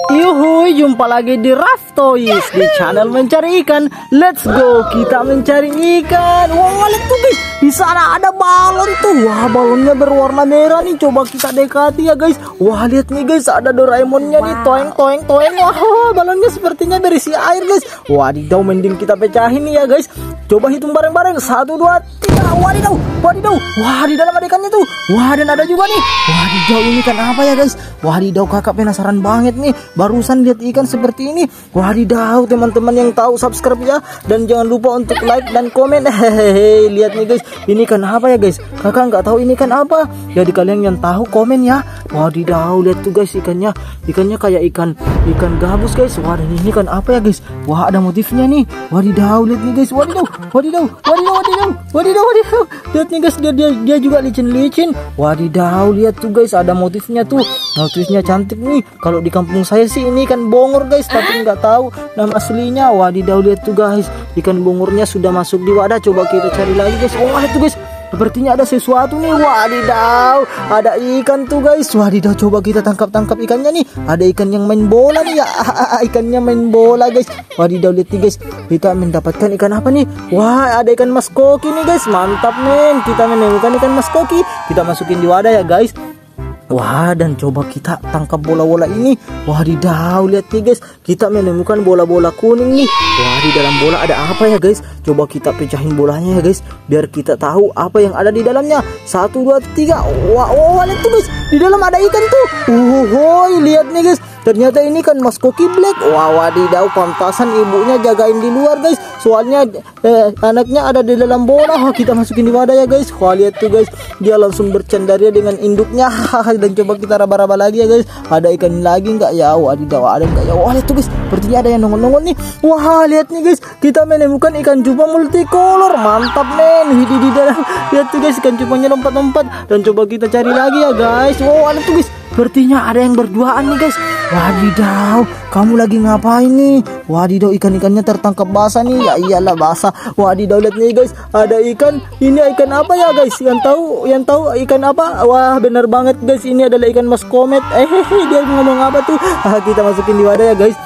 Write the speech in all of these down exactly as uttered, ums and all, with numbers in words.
Yuhuy, jumpa lagi di Raftoys di channel mencari ikan. Let's go, kita mencari ikan. Wah, lihat tuh guys, di sana ada balon tuh. Wah, balonnya berwarna merah nih. Coba kita dekati ya guys. Wah, lihat nih guys, ada Doraemonnya nih. Toeng, toeng, toeng. Wah, balonnya sepertinya berisi air guys. Wadidaw, mending kita pecahin nih ya guys. Coba hitung bareng-bareng. Satu, dua, tiga. Wadidaw, wadidaw. Wah, di dalam ada ikannya tuh. Wah, dan ada juga nih. Wadidaw, ini kan apa ya guys? Wadidaw, kakak penasaran banget nih. Barusan lihat ikan seperti ini. Wadidaw, teman-teman yang tahu subscribe ya, dan jangan lupa untuk like dan komen. Hehehe, lihat nih guys, ini kan apa ya guys? Kakak nggak tahu ini kan apa. Jadi kalian yang tahu komen ya. Wadidaw, lihat tuh guys ikannya. Ikannya kayak ikan ikan gabus guys. Wah, dan ini kan apa ya guys? Wah, ada motifnya nih. Wadidaw, lihat nih guys. Wadidaw, wadidaw, wadidaw, wadidaw, wadidaw, wadidaw. Lihat nih guys, dia dia, dia juga licin-licin. Wadidaw, lihat tuh guys, ada motifnya tuh. Motifnya cantik nih. Kalau di kampung saya sih ini ikan bongor guys, tapi nggak tahu nama aslinya. Wadidaw, lihat tuh guys, ikan bongornya sudah masuk di wadah. Coba kita cari lagi guys. Oh, lihat tuh guys, sepertinya ada sesuatu nih. Wadidaw, ada ikan tuh guys. Wadidaw, coba kita tangkap-tangkap ikannya nih. Ada ikan yang main bola nih ya. Ikannya main bola guys. Wadidaw, lihat nih guys, kita mendapatkan ikan apa nih? Wah, ada ikan mas koki nih guys. Mantap men, kita menemukan ikan mas koki. Kita masukin di wadah ya guys. Wah, dan coba kita tangkap bola-bola ini. Wadidaw, lihat nih guys, kita menemukan bola-bola kuning nih. Wah, di dalam bola ada apa ya guys? Coba kita pecahin bolanya ya guys, biar kita tahu apa yang ada di dalamnya. Satu, dua, tiga. Wah, oh, lihat tuh guys, di dalam ada ikan tuh. Uh, lihat nih guys, ternyata ini kan mas koki black. Wah, wadidaw, pantasan ibunya jagain di luar guys. Soalnya eh, anaknya ada di dalam bola. Wah, kita masukin di wadah ya guys. Wah, lihat tuh guys, dia langsung bercandaria dengan induknya. Dan coba kita raba-raba lagi ya guys. Ada ikan lagi nggak ya? Wadidaw, ada nggak ya? Wah, lihat tuh guys, sepertinya ada yang nongol-nongol nih. Wah, lihat nih guys, kita menemukan ikan cupang multicolor. Mantap men. Di di dalam, lihat tuh guys, ikan cupangnya lompat-lompat. Dan coba kita cari lagi ya guys. Wah, lihat tuh guys, sepertinya ada yang berduaan nih guys. Wadidaw, kamu lagi ngapain nih? Wadidaw, ikan-ikannya tertangkap basah nih. Ya iyalah, basah. Wadidaw, lihat nih guys, ada ikan. Ini ikan apa ya guys? Yang tahu, yang tahu ikan apa? Wah, benar banget guys, ini adalah ikan mas komet. Eh, dia ngomong apa tuh? Ah, kita masukin di wadah ya guys.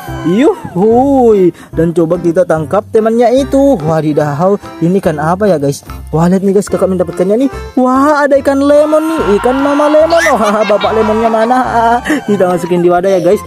Yuhuy, dan coba kita tangkap temannya itu. Wadidaw, ini kan apa ya guys? Wah, lihat nih guys, kakak mendapatkannya nih. Wah, ada ikan lemon nih, ikan mama lemon. Wah, bapak lemonnya mana? Ah, kita masukin di wadah ya guys.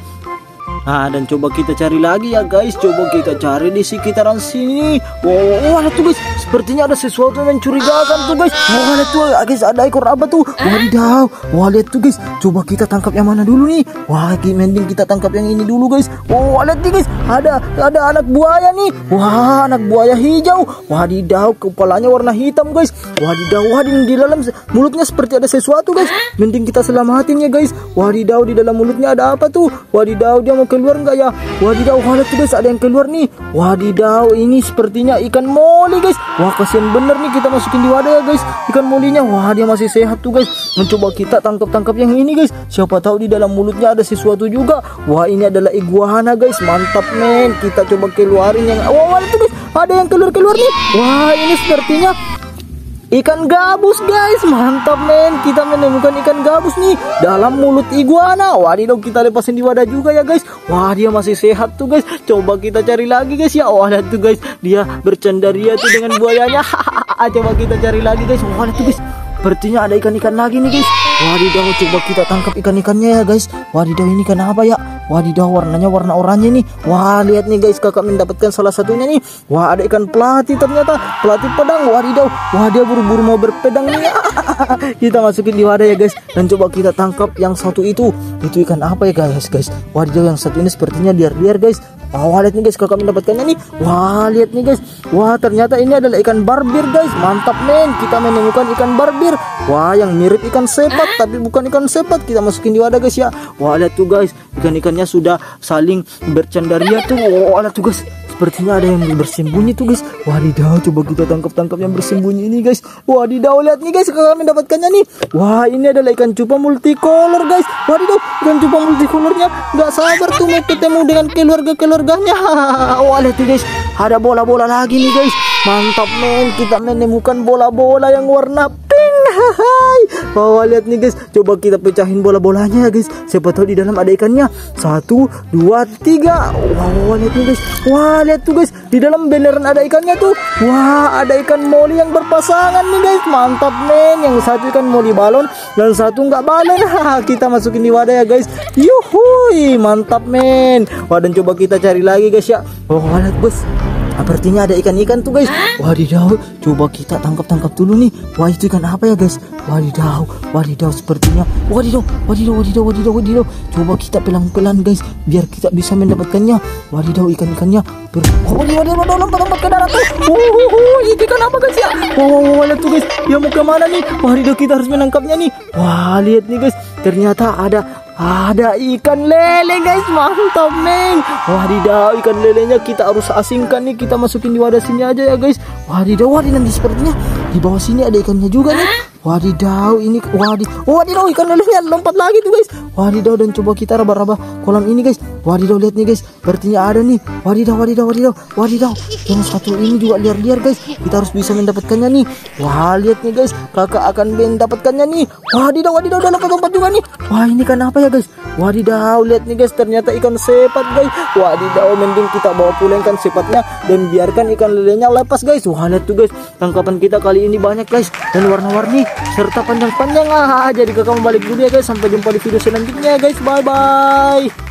Nah, dan coba kita cari lagi ya guys. Coba kita cari di sekitaran sini. Wow, lihat tuh guys, sepertinya ada sesuatu yang mencurigakan tuh guys. Wah, lihat tuh guys, ada ekor apa tuh? Wadidaw. Wah, lihat tuh guys, coba kita tangkap yang mana dulu nih? Wah, mending kita tangkap yang ini dulu guys. Wah, lihat nih guys, ada ada anak buaya nih. Wah, anak buaya hijau. Wadidaw, kepalanya warna hitam guys. Wadidaw, wah, di dalam mulutnya seperti ada sesuatu guys. Mending kita selamatin ya guys. Wadidaw, di dalam mulutnya ada apa tuh? Wadidaw, dia mau keluar nggak ya? Wadidaw, lihat tuh guys, ada yang keluar nih. Wadidaw, ini sepertinya ikan moli guys. Wah, kasihan bener nih, kita masukin di wadah ya guys, ikan molinya. Wah, dia masih sehat tuh guys. Mencoba kita tangkap-tangkap yang ini guys. Siapa tahu di dalam mulutnya ada sesuatu juga. Wah, ini adalah iguana guys. Mantap men, kita coba keluarin yang. Wah, lihat tuh guys, ada yang keluar-keluar nih. Wah, ini sepertinya ikan gabus guys. Mantap men, kita menemukan ikan gabus nih dalam mulut iguana. Wadidaw, kita lepasin di wadah juga ya guys. Wah, dia masih sehat tuh guys. Coba kita cari lagi guys ya. Wah, lihat tuh guys, dia bercandaria tuh dengan buayanya. Coba kita cari lagi guys. Wah, lihat tuh guys, sepertinya ada ikan-ikan lagi nih guys. Wadidaw, coba kita tangkap ikan-ikannya ya guys. Wadidaw, ini ikan apa ya? Wadidaw, warnanya warna oranye nih. Wah, lihat nih guys, kakak mendapatkan salah satunya nih. Wah, ada ikan pelati ternyata. Pelati pedang. Wadidaw, wah, dia buru-buru mau berpedang nih. Kita masukin di wadah ya guys. Dan coba kita tangkap yang satu itu. Itu ikan apa ya guys guys? Wadidaw, yang satu ini sepertinya liar-liar guys. Wah, lihat nih guys, kakak mendapatkannya nih. Wah, lihat nih guys. Wah, ternyata ini adalah ikan barbir guys. Mantap men, kita menemukan ikan barbir. Wah, yang mirip ikan sepat tapi bukan ikan sepat. Kita masukin di wadah guys ya. Wah, lihat tuh guys, ikan-ikannya sudah saling bercandaria tuh. Wah, lihat tuh guys, sepertinya ada yang bersembunyi tuh guys. Wadidaw, coba kita tangkap-tangkap yang bersembunyi ini guys. Wadidaw, lihat nih guys, kakak mendapatkannya nih. Wah, ini adalah ikan cupang multicolor guys. Wadidaw, ikan cupang multicolornya nggak sabar tuh mau ketemu dengan keluarga-keluarganya. Wah, lihat nih guys, ada bola-bola lagi nih guys. Mantap men, kita menemukan bola-bola yang warna pink. Hai. Wah, lihat nih guys, coba kita pecahin bola-bolanya ya guys. Siapa tahu di dalam ada ikannya. Satu, dua, tiga. Wah, lihat nih guys. Wah, lihat tuh guys, di dalam beneran ada ikannya tuh. Wah, ada ikan moli yang berpasangan nih guys. Mantap men. Yang satu ikan moli balon dan satu nggak balon. Kita masukin di wadah ya guys. Yuhui, mantap men. Wah, dan coba kita cari lagi guys ya. Wah, lihat bos. Sepertinya ada ikan-ikan tuh guys. Wadidaw, coba kita tangkap-tangkap dulu nih. Wah, itu ikan apa ya guys? Wadidaw, wadidaw sepertinya. Wadidaw, wadidaw, wadidaw, wadidaw, wadidaw. Coba kita pelan-pelan guys, biar kita bisa mendapatkannya. Wadidaw, ikan-ikannya ber... Oh, wadidaw, wadidaw, lompat-lompat ke darat tuh. Oh, itu ikan apa guys ya? Wow, lihat tuh guys, dia mau kemana nih? Wadidaw, kita harus menangkapnya nih. Wah, lihat nih guys, ternyata ada Ada ikan lele guys, mantap men. Wadidaw, ikan lelenya kita harus asingkan nih. Kita masukin di wadah sini aja ya guys. Wadidaw, wadidaw, nanti sepertinya di bawah sini ada ikannya juga nih. Wadidaw, ini wadidaw, wadidaw, ikan lelenya lompat lagi tuh guys. Wadidaw, dan coba kita raba-raba kolam ini guys. Wadidaw, lihat nih guys, sepertinya ada nih. Wadidaw, wadidaw, wadidaw, wadidaw. Yang satu ini juga liar-liar guys. Kita harus bisa mendapatkannya nih. Wah, lihat nih guys, kakak akan mendapatkannya nih. Wadidaw, wadidaw, udah lompat-lompat juga nih. Wah, ini kan apa ya guys? Wadidaw, lihat nih guys, ternyata ikan sepat guys. Wadidaw, mending kita bawa pulang ikan sepatnya dan biarkan ikan lelenya lepas guys. Wah, lihat tuh guys, tangkapan kita kali ini banyak guys, dan warna-warni serta panjang-panjang. Ah, jadi kakak balik dulu ya guys. Sampai jumpa di video selanjutnya guys. Bye bye.